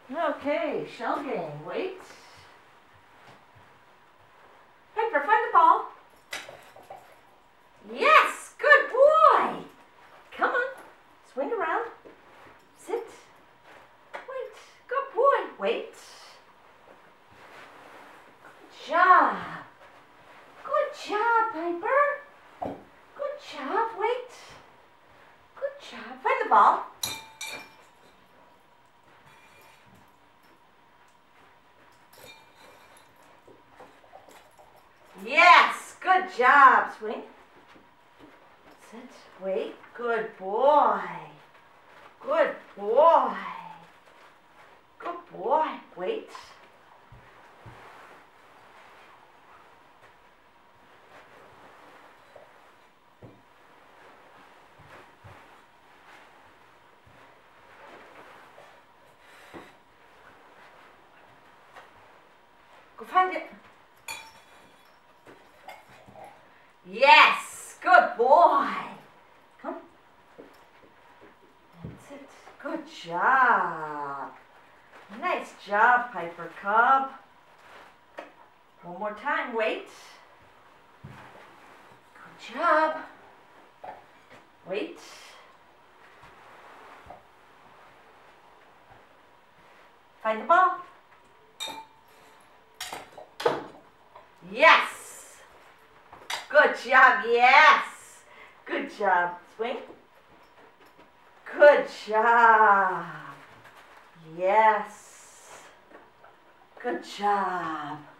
Okay, shell game. Wait. Piper, find the ball. Yes, good boy. Come on, swing around. Sit. Wait, good boy. Wait. Good job. Good job, Piper. Good job. Wait. Good job. Find the ball. Yes, good job. Swing. Sit. Wait. Good boy. Good boy. Good boy. Wait. Go find it. Yes, good boy. Come. That's it. Good job. Nice job, Piper Cub. One more time, wait. Good job. Wait. Find the ball. Yes. Good job, yes. Good job. Swing. Good job. Yes. Good job.